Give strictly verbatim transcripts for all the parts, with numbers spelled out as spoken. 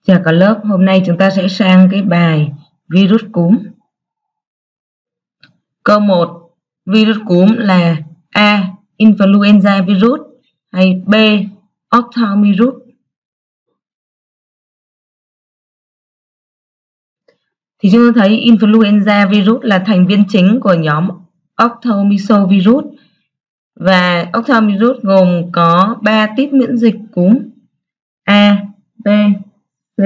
Chào cả lớp, hôm nay chúng ta sẽ sang cái bài virus cúm. Câu một, virus cúm là A. Influenza virus hay B. Octovirus. Thì chúng ta thấy influenza virus là thành viên chính của nhóm Octomysovirus. Và Octovirus gồm có ba típ miễn dịch cúm A, B, C.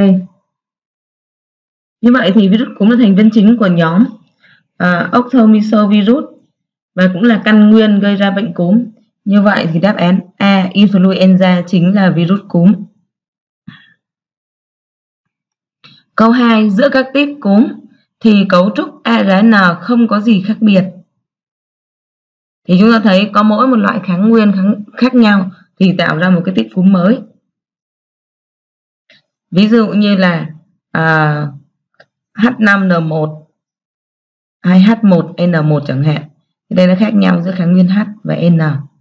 Như vậy thì virus cúm là thành viên chính của nhóm uh, Octomysovirus và cũng là căn nguyên gây ra bệnh cúm. Như vậy thì đáp án A, influenza chính là virus cúm. Câu hai, giữa các típ cúm thì cấu trúc a rờ en không có gì khác biệt. Thì chúng ta thấy có mỗi một loại kháng nguyên khác nhau thì tạo ra một cái típ cúm mới. Ví dụ như là uh, H năm N một hay H một N một chẳng hạn. Thì đây là khác nhau giữa kháng nguyên H và N.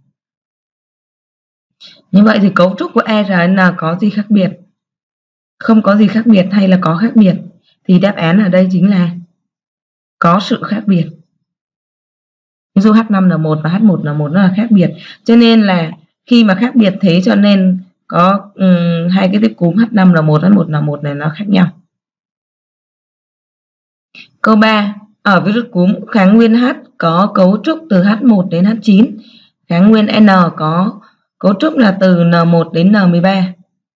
Như vậy thì cấu trúc của a rờ en có gì khác biệt? Không có gì khác biệt hay là có khác biệt? Thì đáp án ở đây chính là có sự khác biệt. Ví dụ H năm N một và H một N một nó là khác biệt. Cho nên là khi mà khác biệt thế cho nên có um, hai cái típ cúm H năm N một, H một N một này nó khác nhau. Câu ba, ở virus cúm kháng nguyên H có cấu trúc từ H một đến H chín, kháng nguyên N có cấu trúc là từ N một đến N mười ba.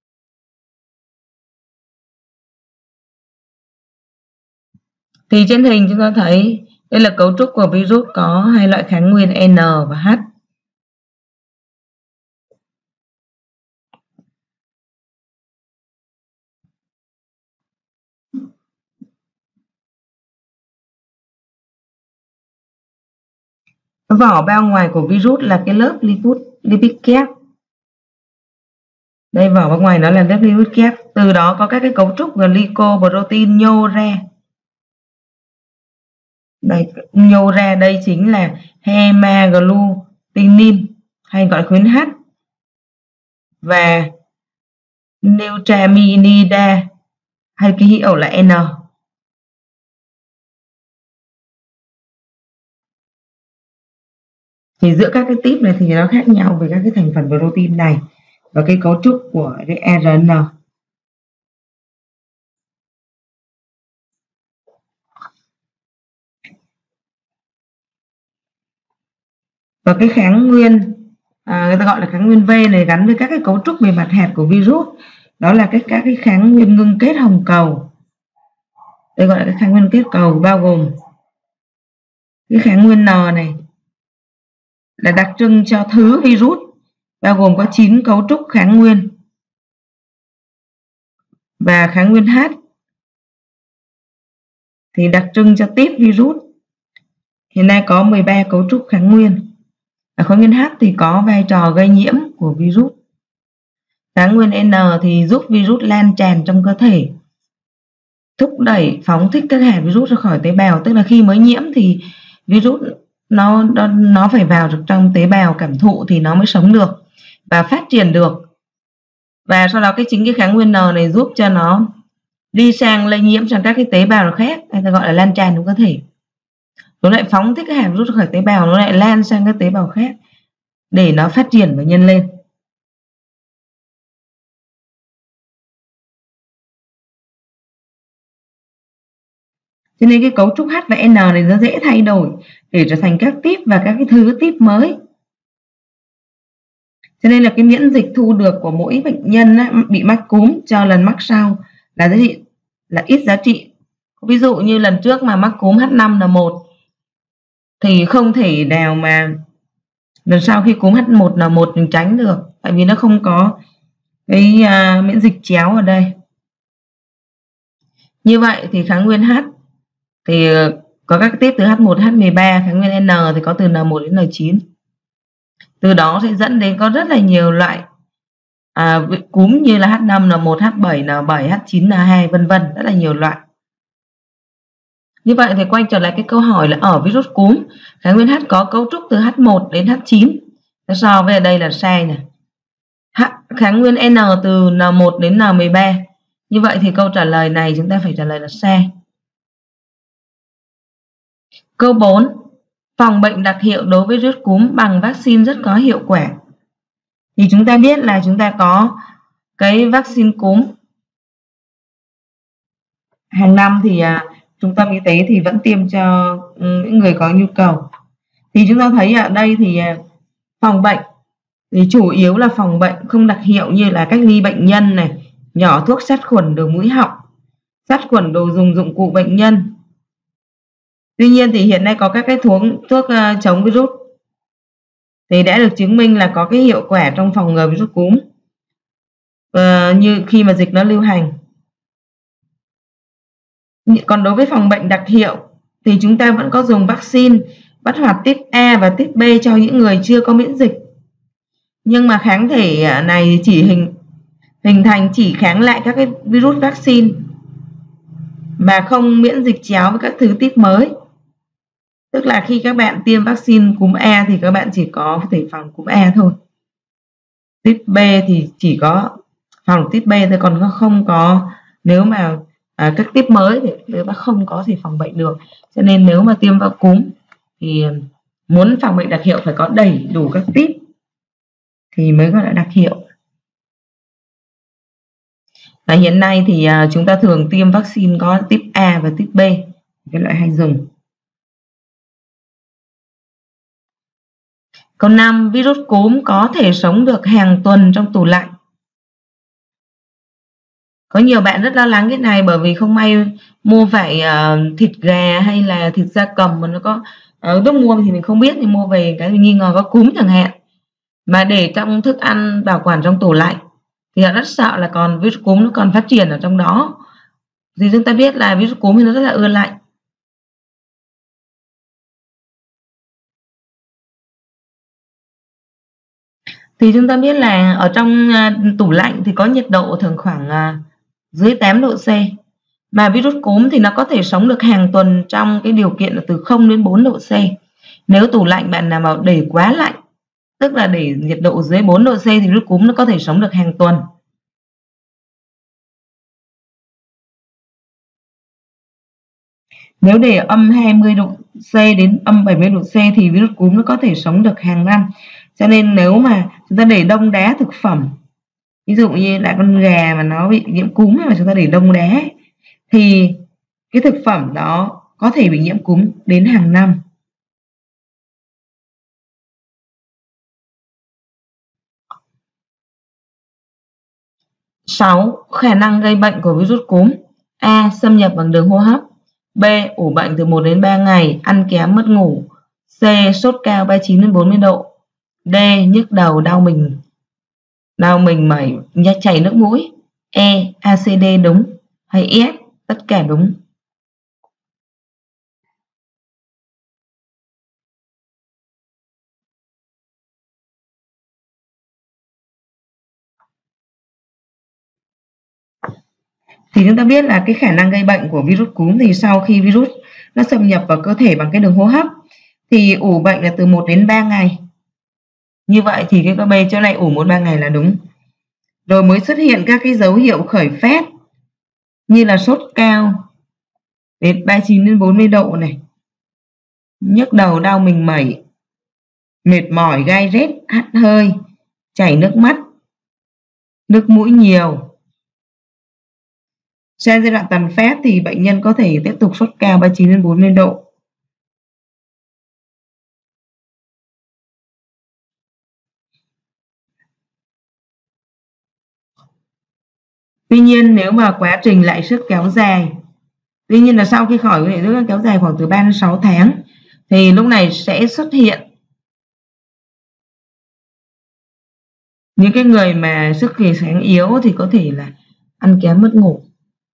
Thì trên hình chúng ta thấy đây là cấu trúc của virus có hai loại kháng nguyên N và H. Vỏ bao ngoài của virus là cái lớp lipid, lipid kép. Đây vỏ bao ngoài nó là lớp lipid kép. Từ đó có các cái cấu trúc glycoprotein nhô ra. Đây, nhô ra đây chính là hemagglutinin hay gọi khuyến H và neutramidina hay ký hiệu là N. Thì giữa các cái típ này thì nó khác nhau về các cái thành phần protein này và cái cấu trúc của cái a rờ en. Và cái kháng nguyên à, người ta gọi là kháng nguyên V này gắn với các cái cấu trúc bề mặt hẹp của virus, đó là cái các cái kháng nguyên ngưng kết hồng cầu. Đây gọi là cái kháng nguyên kết cầu, bao gồm cái kháng nguyên N này là đặc trưng cho thứ virus, bao gồm có chín cấu trúc kháng nguyên, và kháng nguyên H thì đặc trưng cho típ virus. Hiện nay có mười ba cấu trúc kháng nguyên. Và kháng nguyên H thì có vai trò gây nhiễm của virus. Kháng nguyên N thì giúp virus lan tràn trong cơ thể, thúc đẩy phóng thích các hạt virus ra khỏi tế bào. Tức là khi mới nhiễm thì virus nó, nó, nó phải vào được trong tế bào cảm thụ thì nó mới sống được và phát triển được. Và sau đó cái chính cái kháng nguyên N này giúp cho nó đi sang lây nhiễm sang các cái tế bào khác, hay ta gọi là lan tràn trong cơ thể. Nó lại phóng thích cái hạt virus ra khỏi tế bào, nó lại lan sang các tế bào khác để nó phát triển và nhân lên. Cho nên cái cấu trúc H và N này nó dễ thay đổi để trở thành các típ và các cái thứ típ mới. Cho nên là cái miễn dịch thu được của mỗi bệnh nhân á, bị mắc cúm cho lần mắc sau là giá trị là ít giá trị. Ví dụ như lần trước mà mắc cúm H năm N một thì không thể nào mà lần sau khi cúm H một N một mình tránh được, tại vì nó không có cái uh, miễn dịch chéo ở đây. Như vậy thì kháng nguyên H thì có các tiếp từ H một đến H mười ba, kháng nguyên N thì có từ N một đến N chín. Từ đó sẽ dẫn đến có rất là nhiều loại à, cúm như là H năm N một, H bảy N bảy, H chín N hai vân vân, rất là nhiều loại. Như vậy thì quay trở lại cái câu hỏi là ở virus cúm kháng nguyên H có cấu trúc từ H một đến H chín. So với ở đây là sai này. H, kháng nguyên N từ N một đến N mười ba. Như vậy thì câu trả lời này chúng ta phải trả lời là C. Câu bốn. Phòng bệnh đặc hiệu đối với virus cúm bằng vaccine rất có hiệu quả. Thì chúng ta biết là chúng ta có cái vaccine cúm. Hàng năm thì à, trung tâm y tế thì vẫn tiêm cho những người có nhu cầu. Thì chúng ta thấy ở đây thì à, phòng bệnh thì chủ yếu là phòng bệnh không đặc hiệu như là cách ly bệnh nhân này, nhỏ thuốc sát khuẩn đường mũi họng, sát khuẩn đồ dùng dụng cụ bệnh nhân. Tuy nhiên thì hiện nay có các cái thuốc thuốc uh, chống virus thì đã được chứng minh là có cái hiệu quả trong phòng ngừa virus cúm uh, như khi mà dịch nó lưu hành. Còn đối với phòng bệnh đặc hiệu thì chúng ta vẫn có dùng vaccine bắt hoạt type A và type B cho những người chưa có miễn dịch. Nhưng mà kháng thể này chỉ hình hình thành chỉ kháng lại các cái virus vaccine mà không miễn dịch chéo với các thứ type mới. Tức là khi các bạn tiêm vaccine cúm A thì các bạn chỉ có thể phòng cúm A thôi. Type B thì chỉ có phòng type B thôi, còn không có, nếu mà à, các type mới thì nếu mà không có thì phòng bệnh được. Cho nên nếu mà tiêm vào cúm thì muốn phòng bệnh đặc hiệu phải có đầy đủ các type thì mới gọi là đặc hiệu. Và hiện nay thì à, chúng ta thường tiêm vaccine có type A và type B, cái loại hay dùng. Câu năm. Virus cúm có thể sống được hàng tuần trong tủ lạnh. Có nhiều bạn rất lo lắng cái này bởi vì không may mua phải uh, thịt gà hay là thịt gia cầm mà nó có ở lúc mua thì mình không biết, thì mua về cái nghi ngờ có cúm chẳng hạn mà để trong thức ăn bảo quản trong tủ lạnh thì họ rất sợ là còn virus cúm nó còn phát triển ở trong đó. Thì chúng ta biết là virus cúm thì nó rất là ưa lạnh. Thì chúng ta biết là ở trong uh, tủ lạnh thì có nhiệt độ thường khoảng uh, dưới tám độ C. Mà virus cúm thì nó có thể sống được hàng tuần trong cái điều kiện là từ không đến bốn độ C. Nếu tủ lạnh bạn nào mà để quá lạnh, tức là để nhiệt độ dưới bốn độ C thì virus cúm nó có thể sống được hàng tuần. Nếu để âm hai mươi độ C đến âm bảy mươi độ C thì virus cúm nó có thể sống được hàng năm. Cho nên nếu mà chúng ta để đông đá thực phẩm, ví dụ như là con gà mà nó bị nhiễm cúm mà chúng ta để đông đá thì cái thực phẩm đó có thể bị nhiễm cúm đến hàng năm. sáu. Khả năng gây bệnh của virus cúm. A. Xâm nhập bằng đường hô hấp. B. Ủ bệnh từ một đến ba ngày, ăn kém mất ngủ. C. Sốt cao ba mươi chín đến bốn mươi độ. D. Nhức đầu, đau mình đau mình mẩy, chảy nước mũi. E. A C D đúng hay F tất cả đúng? Thì chúng ta biết là cái khả năng gây bệnh của virus cúm thì sau khi virus nó xâm nhập vào cơ thể bằng cái đường hô hấp thì ủ bệnh là từ một đến ba ngày. Như vậy thì cái câu B chỗ này ủ một ba ngày là đúng. Rồi mới xuất hiện các cái dấu hiệu khởi phát như là sốt cao đến ba mươi chín đến bốn mươi độ này, nhức đầu, đau mình mẩy, mệt mỏi, gai rết, hắt hơi, chảy nước mắt, nước mũi nhiều. Sang giai đoạn tàn phát thì bệnh nhân có thể tiếp tục sốt cao ba mươi chín đến bốn mươi độ. Tuy nhiên nếu mà quá trình lại sức kéo dài, tuy nhiên là sau khi khỏi cái nước kéo dài khoảng từ ba đến sáu tháng thì lúc này sẽ xuất hiện những cái người mà sức đề kháng yếu thì có thể là ăn kém mất ngủ.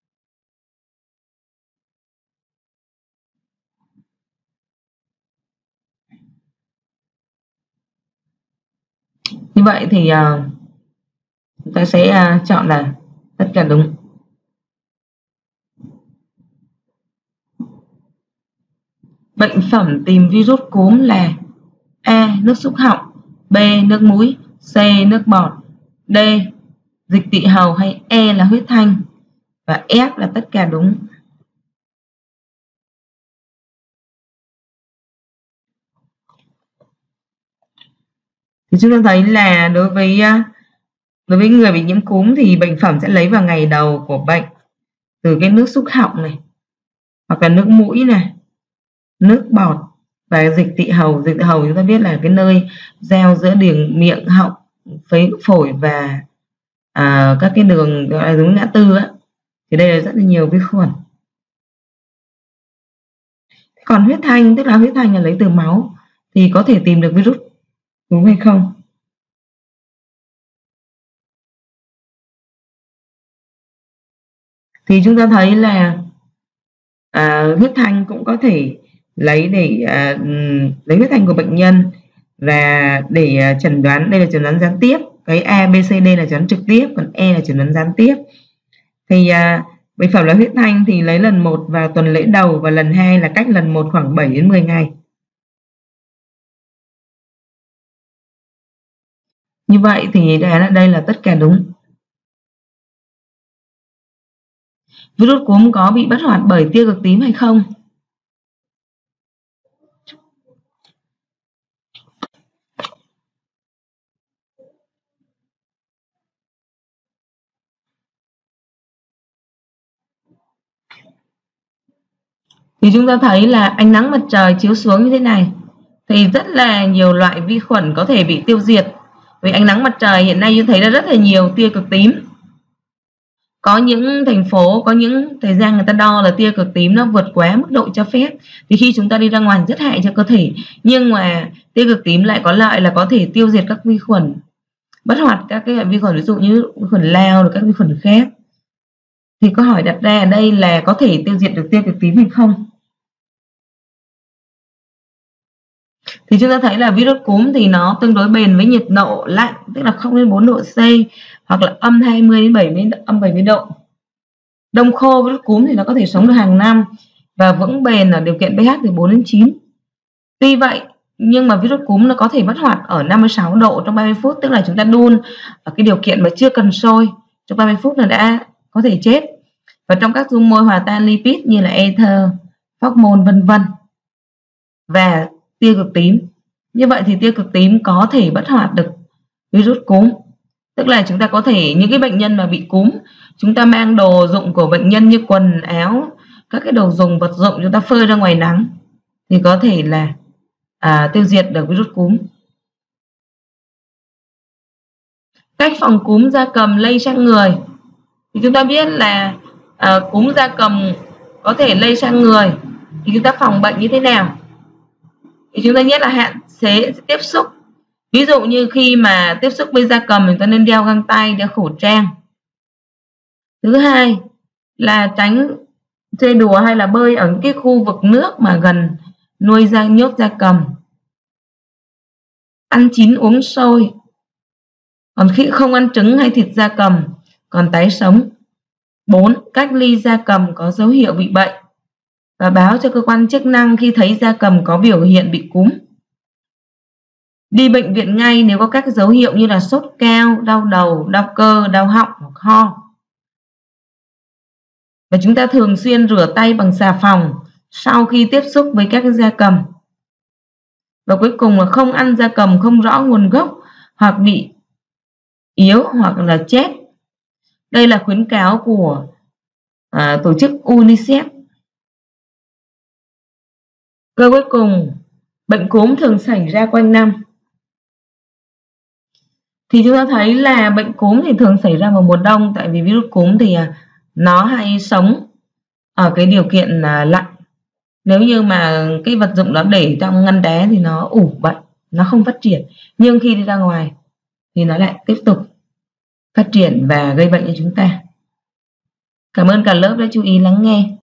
Như vậy thì uh, chúng ta sẽ uh, chọn là tất cả đúng. Bệnh phẩm tìm virus cúm là A. Nước xúc họng, B. Nước mũi, C. Nước bọt, D. Dịch tỵ hầu hay E là huyết thanh. và F là tất cả đúng. Thì chúng ta thấy là đối với đối với người bị nhiễm cúm thì bệnh phẩm sẽ lấy vào ngày đầu của bệnh từ cái nước xúc họng này, hoặc là nước mũi này, nước bọt và dịch tị hầu. Dịch tị hầu chúng ta biết là cái nơi giao giữa đường miệng, họng, phế, phổi và à, các cái đường gọi là giống ngã tư á, thì đây là rất là nhiều vi khuẩn. Còn huyết thanh, tức là huyết thanh là lấy từ máu, thì có thể tìm được virus đúng hay không? Thì chúng ta thấy là à, huyết thanh cũng có thể lấy để à, lấy huyết thanh của bệnh nhân và để à, chẩn đoán. Đây là chẩn đoán gián tiếp, cái A, B, C, D là chẩn đoán trực tiếp, còn E là chẩn đoán gián tiếp. Thì à, bệnh phẩm là huyết thanh thì lấy lần một vào tuần lễ đầu và lần hai là cách lần một khoảng bảy đến mười ngày. Như vậy thì đây, đây là tất cả đúng. Virus cúm có bị bất hoạt bởi tia cực tím hay không? Thì chúng ta thấy là ánh nắng mặt trời chiếu xuống như thế này thì rất là nhiều loại vi khuẩn có thể bị tiêu diệt. Vì ánh nắng mặt trời hiện nay như thấy là rất là nhiều tia cực tím. Có những thành phố, có những thời gian người ta đo là tia cực tím nó vượt quá mức độ cho phép. Thì khi chúng ta đi ra ngoài rất hại cho cơ thể. Nhưng mà tia cực tím lại có lợi là có thể tiêu diệt các vi khuẩn bất hoạt, các cái vi khuẩn ví dụ như vi khuẩn lao và các vi khuẩn khác. Thì câu hỏi đặt ra ở đây là có thể tiêu diệt được tia cực tím hay không? Thì chúng ta thấy là virus cúm thì nó tương đối bền với nhiệt độ lạnh, tức là không đến bốn độ C hoặc là âm hai mươi đến bảy mươi, âm bảy mươi độ. Đông khô virus cúm thì nó có thể sống được hàng năm và vững bền ở điều kiện pH từ bốn đến chín. Tuy vậy nhưng mà virus cúm nó có thể bất hoạt ở năm mươi sáu độ trong ba mươi phút, tức là chúng ta đun ở cái điều kiện mà chưa cần sôi trong ba mươi phút là đã có thể chết. Và trong các dung môi hòa tan lipid như là ether, phóc-môn vân vân và tia cực tím. Như vậy thì tia cực tím có thể bất hoạt được virus cúm. Tức là chúng ta có thể, những cái bệnh nhân mà bị cúm, chúng ta mang đồ dụng của bệnh nhân như quần áo, các cái đồ dùng vật dụng chúng ta phơi ra ngoài nắng thì có thể là à, tiêu diệt được virus cúm. Cách phòng cúm gia cầm lây sang người. Thì chúng ta biết là à, cúm gia cầm có thể lây sang người. Thì chúng ta phòng bệnh như thế nào? Thì chúng ta nhất là hạn chế tiếp xúc. Ví dụ như khi mà tiếp xúc với gia cầm, chúng ta nên đeo găng tay, đeo khẩu trang. Thứ hai là tránh chơi đùa hay là bơi ở những cái khu vực nước mà gần nuôi gia nhốt gia cầm. Ăn chín uống sôi. Còn khi không ăn trứng hay thịt gia cầm, còn tái sống. bốn. Cách ly gia cầm có dấu hiệu bị bệnh và báo cho cơ quan chức năng khi thấy gia cầm có biểu hiện bị cúm. Đi bệnh viện ngay nếu có các dấu hiệu như là sốt cao, đau đầu, đau cơ, đau họng hoặc ho. Và chúng ta thường xuyên rửa tay bằng xà phòng sau khi tiếp xúc với các gia cầm. Và cuối cùng là không ăn gia cầm không rõ nguồn gốc hoặc bị yếu hoặc là chết. Đây là khuyến cáo của à, tổ chức UNICEF. Câu cuối cùng, bệnh cúm thường xảy ra quanh năm. Thì chúng ta thấy là bệnh cúm thì thường xảy ra vào mùa đông, tại vì virus cúm thì nó hay sống ở cái điều kiện lạnh. Nếu như mà cái vật dụng đó để trong ngăn đá thì nó ủ bệnh, nó không phát triển. Nhưng khi đi ra ngoài thì nó lại tiếp tục phát triển và gây bệnh cho chúng ta. Cảm ơn cả lớp đã chú ý lắng nghe.